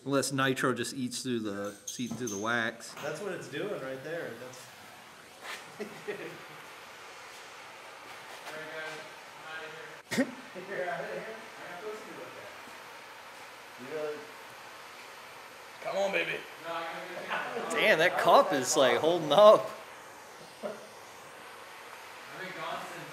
Unless Nitro just eats through the wax. That's what it's doing right there. That's. You're out of here. Come on, baby. Damn, that cup is like holding up. I've been gone since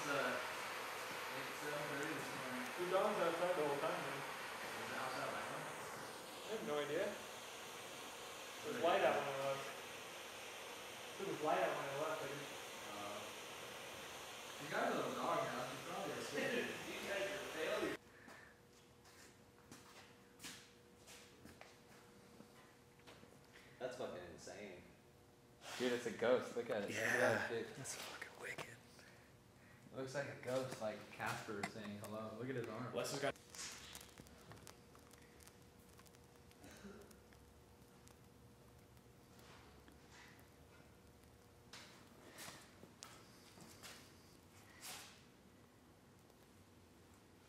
7:30 this morning. Two dogs outside the whole time, man. Was it outside my house? I have no idea. It was light out when I left. It was light out when I left. You guys are a dog house. You probably asleep. You guys are failures. That's fucking insane. Dude, it's a ghost. Look at it. Look at that shit. That's fucking wicked. Looks like a ghost, like Casper saying hello. Look at his arm. Wes has got.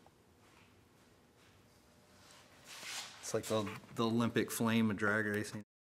It's like the Olympic flame of drag racing.